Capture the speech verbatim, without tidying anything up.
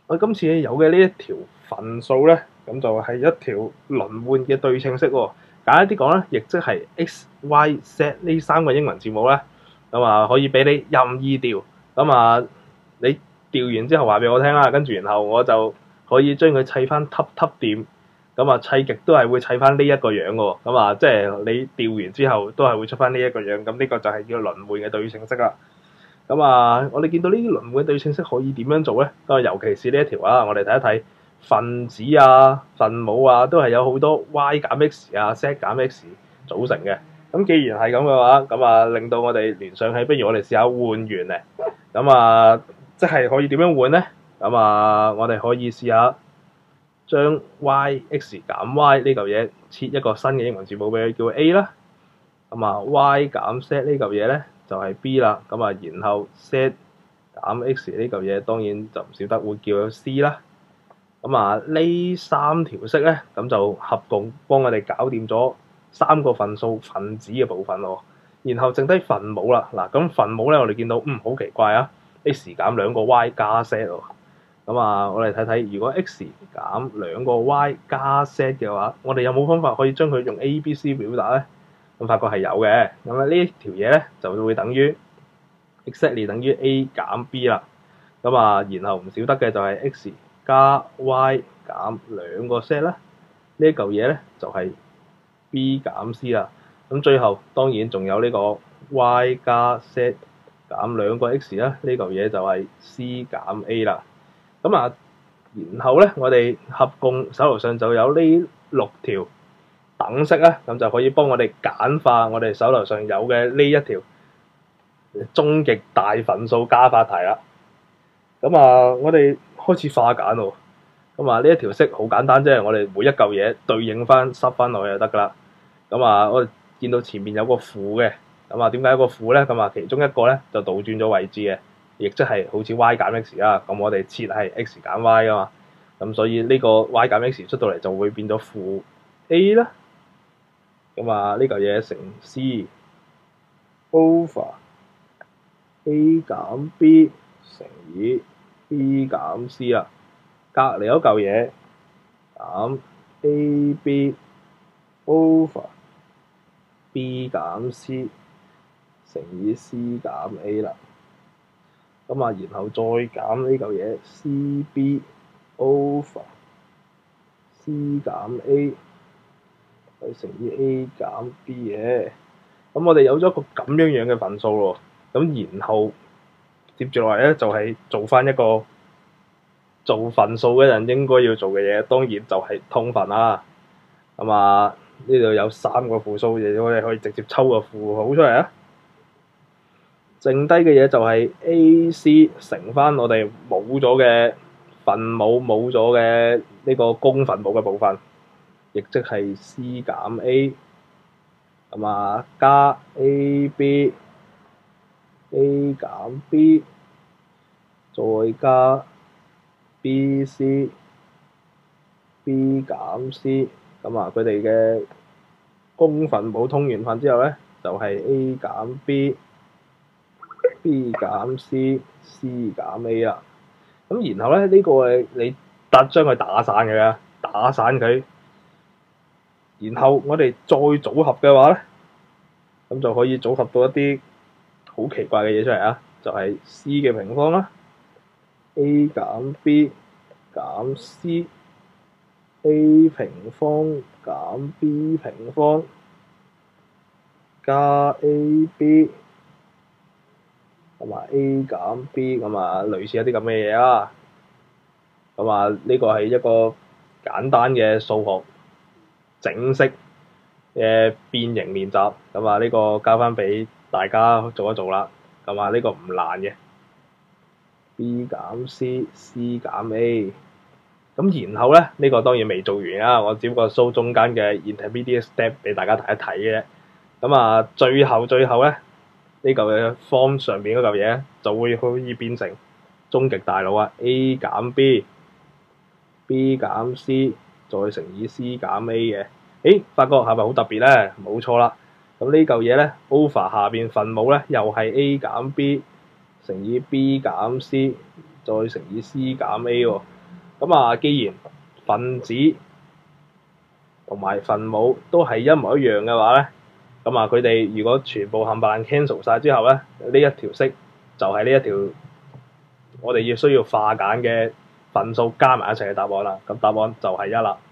我今次有嘅呢一條分數咧，咁就係一條輪換嘅對稱式喎。簡單啲講咧，亦即係 X、Y、Z 呢三個英文字母咧，咁啊可以俾你任意調。咁啊，你調完之後話俾我聽啦，跟住然後我就可以將佢砌翻揼揼掂。咁啊砌極都係會砌翻呢一個樣嘅喎。咁啊，即係你調完之後都係會出翻呢一個樣。咁呢個就係叫輪換嘅對稱式啦。咁啊，我哋見到呢啲輪換對稱式可以點樣做咧？咁啊，尤其是呢一條啊，我哋睇一睇分子啊、分母啊，都係有好多 y 減 x 啊、z 減 x 組成嘅。咁既然係咁嘅話，咁啊令到我哋聯想起，不如我哋試下換元咧。咁啊，即係可以點樣換咧？咁啊，我哋可以試下將 y x 減 y 呢嚿嘢設一個新嘅英文字母俾佢，叫 A 啦。咁啊 y 減 z 呢嚿嘢咧就係 B 啦。咁啊，然後 z 減 x 呢嚿嘢當然就唔少得會叫 C 啦。咁啊，呢三條式咧，咁就合共幫我哋搞掂咗三個分數分子嘅部分咯。然後剩低分母啦。嗱，咁分母咧，我哋見到嗯好奇怪啊 ，x 減兩個 y 加 z 喎。咁啊，我哋睇睇，如果 x 減兩個 y 加 z 嘅話，我哋有冇方法可以將佢用 A、B、C 表達咧？咁發覺係有嘅。咁啊，呢一條嘢咧就會等於 exactly 等於 A 減 B 啦。咁啊，然後唔少得嘅就係 x 加 y 減兩個 z 啦。呢一嚿嘢咧就係 B 減 C 啦。咁最後當然仲有呢個 y 加 z 減兩個 x 啦。呢嚿嘢就係 C 減 A 啦。咁啊，然後咧我哋合共手頭上就有呢六條等式咧，咁就可以幫我哋簡化我哋手頭上有嘅呢一條終極大分數加法題啦。咁啊，我哋開始化簡喎。咁啊，呢一條式好簡單啫，我哋每一嚿嘢對應翻塞翻落去就得噶啦。咁啊，我哋見到前面有個負嘅，咁啊點解有個負咧？咁啊，其中一個咧就倒轉咗位置嘅，亦即係好似 y 減 x 啦。咁我哋設係 x 減 y 噶嘛，咁所以呢個 y 減 x 出到嚟就會變咗負 a 啦。咁啊，呢嚿嘢乘 c over a 減 b 乘以 b 減 c 啦。隔離嗰嚿嘢減 a b over b 減 c 乘以 c 減 a 啦。咁啊，然後再減呢嚿嘢 c b over c 減 a 去乘以 a 減 b 嘅。咁我哋有咗一個咁樣樣嘅分數咯。咁然後接住落嚟咧，就係做翻一個做分數嘅人應該要做嘅嘢，當然就係通分啦。咁啊，呢度有三個負數嘅，我哋可以直接抽個負號出嚟啊。剩低嘅嘢就係 A C 乘翻我哋冇咗嘅分母冇咗嘅呢個公分母嘅部分，亦即係 C 減 A， 咁啊加 A B A 減 B 再加 B C B 減 C， 咁啊佢哋嘅公分母通完分之後咧，就係 A 減 B B 減 C C 減 A 啦。咁然後咧呢、呢個你突將佢打散佢啊，打散佢，然後我哋再組合嘅話咧，咁就可以組合到一啲好奇怪嘅嘢出嚟啊！就係、是、C 嘅平方啦 ，A 減 B 減 C A 平方減 B 平方加 A B。同埋 A 減 B 咁啊，類似一啲咁嘅嘢啦。咁啊，呢個係一個簡單嘅數學整式嘅變形練習。咁啊，呢個交翻俾大家做一做啦。咁啊，呢個唔難嘅。B 減 C，C 減 A。咁然後咧，呢、呢個當然未做完啊。我只不過 show 中間嘅 intermediate step 俾大家睇一睇嘅。咁啊，最後最後咧。呢嚿嘅 form 上邊嗰嚿嘢就會可以變成終極大佬啊 ！A 減 B，B 減 C， 再乘以 C 減 A 嘅。誒，發覺係咪好特別咧？冇錯啦。咁呢嚿嘢咧 ，over 下邊分母咧又係 A 減 B 乘以 B 減 C， 再乘以 C 減 A 喎。 咁啊，既然分子同埋分母都係一模一樣嘅話咧，咁啊佢哋如果全部冚唪唥 cancel 晒之後咧，呢一條式就係呢一條我哋要需要化簡嘅分數加埋一齊嘅答案啦。咁答案就係一啦。